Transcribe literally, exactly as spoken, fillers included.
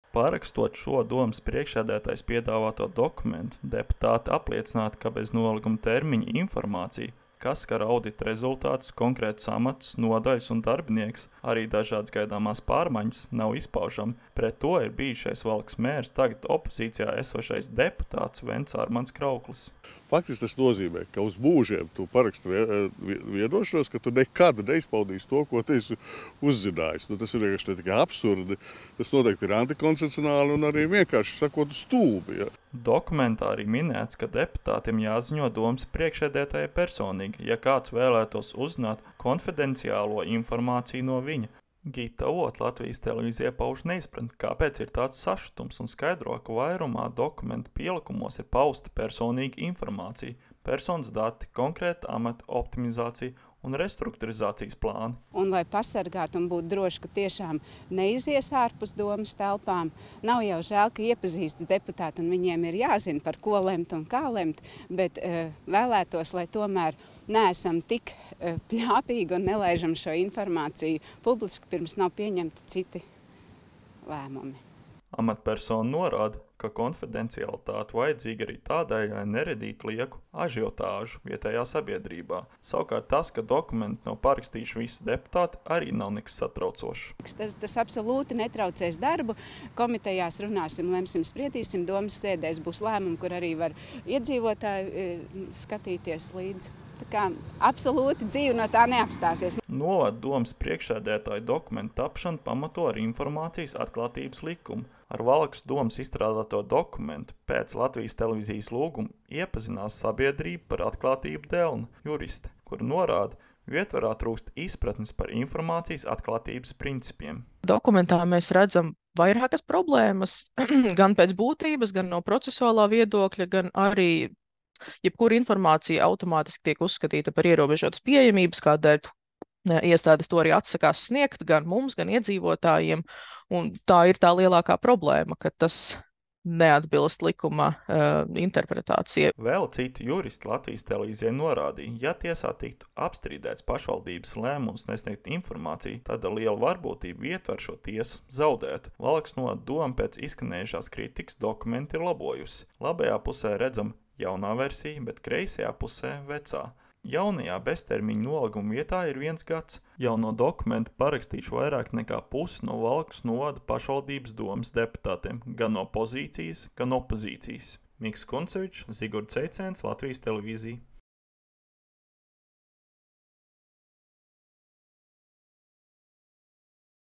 Parakstot šo domas priekšsēdētājs piedāvāto dokumentu, deputāti apliecinātu, ka bez nolīguma termiņa informācija, kas skar audita rezultātus, konkrētus amatus, nodaļas un darbinieks, arī dažādas gaidāmās pārmaiņas, nav izpaužami. Pret to ir bijušais Valkas mērs, tagad opozīcijā esošais deputāts Vents Armands Krauklis. Faktiski tas nozīmē, ka uz mūžiem tu parakstu vienošanos, ka tu nekad neizpaudīsi to, ko tu esi uzzinājis. Nu, tas ir vienkārši tikai absurdi, tas noteikti ir antikoncepcionāli un arī vienkārši sakot stulbi. Ja. Dokumentā arī minēts, ka deputātiem jāziņo domas priekšsēdētājai personīgi, ja kāds vēlētos uzzināt konfidenciālo informāciju no viņa. Gita Ot Latvijas televīzijai pauž neizpratni, kāpēc ir tāds sašutums un skaidro, ka vairumā dokumentu pielikumos ir pausta personīga informācija, personas dati, konkrēta amata optimizācija un restruktūrizācijas plāni. Un lai pasargātu un būtu droši, ka tiešām neizies ārpus domas telpām, nav jau žēl, ka iepazīstas deputāti un viņiem ir jāzina, par ko lemt un kā lemt, bet uh, vēlētos, lai tomēr neesam tik uh, pļāpīgi un nelaižam šo informāciju publiski, pirms nav pieņemti citi lēmumi. Amatpersona norāda, ka konfidencialitāte vajadzīga arī tādēļ, lai neradītu lieku ažiotāžu vietējā sabiedrībā. Savukārt tas, ka dokumenti nav parakstījuši visi deputāti, arī nav nekas satraucošs. Tas, tas absolūti netraucēs darbu. Komitejās runāsim, lemsim, spriedīsim, domas sēdēs būs lēmumi, kur arī var iedzīvotāji e, skatīties līdzi. Tā kā absolūti dzīve no tā neapstāsies. Novada domas priekšsēdētāju dokumentu tapšanu pamato ar informācijas atklātības likumu. Ar Valkas domas izstrādāto dokumentu pēc Latvijas televīzijas lūguma iepazinās sabiedrība par atklātību Delna juriste, kur norāda, ietvarā trūkst izpratnes par informācijas atklātības principiem. Dokumentā mēs redzam vairākas problēmas, gan pēc būtības, gan no procesuālā viedokļa, gan arī jebkura informācija automātiski tiek uzskatīta par ierobežotas pieejamības, kādēļ iestādes to arī atsakās sniegt gan mums, gan iedzīvotājiem. Un tā ir tā lielākā problēma, ka tas neatbilst likuma uh, interpretācijai. Vēl citi juristi Latvijas televīzijai norādīja, ja tiesā tiktu apstrīdēts pašvaldības lēmums nesniegt informāciju, tad liela varbūtība ietver šo tiesu zaudētu. Valkas no doma pēc izskanējušās kritikas dokumenti ir labojusi. Labajā pusē redzam jaunā versija, bet kreisajā pusē vecā. Jaunajā beztermiņa nolīguma vietā ir viens gads. Jauno dokumentu parakstījuši vairāk nekā pusi no Valkas novada pašvaldības domas deputātiem, gan no pozīcijas, gan opozīcijas. Miks Kuncevičs, Zigords Ceicēns, Latvijas televīzija.